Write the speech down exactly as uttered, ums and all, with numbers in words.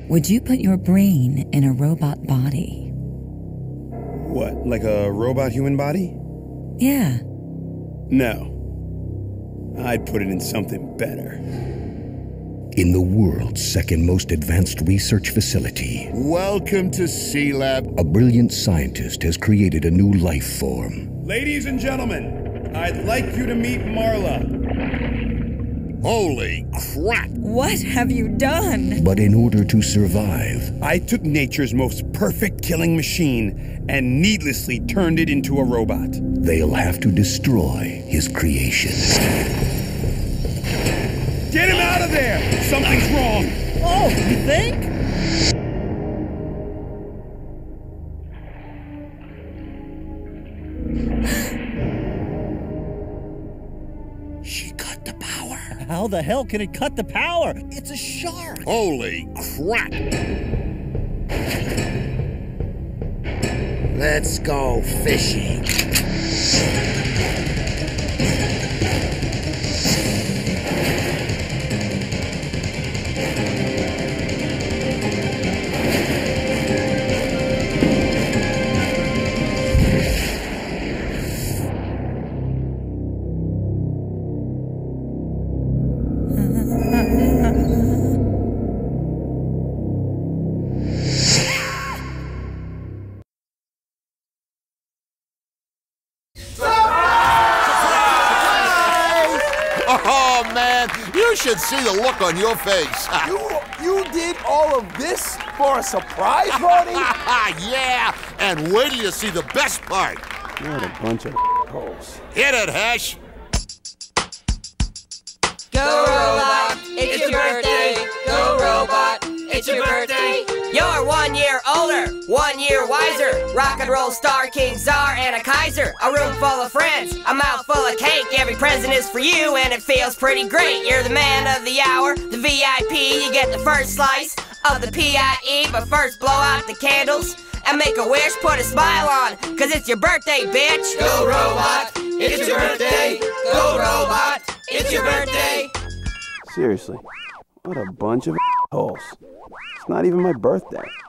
Would you put your brain in a robot body? What, like a robot human body? Yeah. No. I'd put it in something better. In the world's second most advanced research facility, welcome to C-Lab. A brilliant scientist has created a new life form. Ladies and gentlemen, I'd like you to meet Marla. Holy crap! What have you done? But in order to survive, I took nature's most perfect killing machine and needlessly turned it into a robot. They'll have to destroy his creation. Get him out of there! Something's wrong! Oh, you think? She cut the power. How the hell can it cut the power? It's a shark. Holy crap. Let's go fishing. Oh, man, you should see the look on your face. You you did all of this for a surprise party? Yeah, and wait till you see the best part. What a bunch of holes. Hit it, Hash. Go, robot, it's your birthday. Go, robot, it's your birthday. You're one year older, one year wiser. Rock and roll star, king, czar, and a Kaiser. A room full of friends, a mouth full of cake. Every present is for you, and it feels pretty great. You're the man of the hour, the V I P. You get the first slice of the P I E. But first, blow out the candles and make a wish. Put a smile on, cause it's your birthday, bitch. Go, robot, it's your birthday. Go, robot, it's your birthday. Seriously, what a bunch of holes. It's not even my birthday.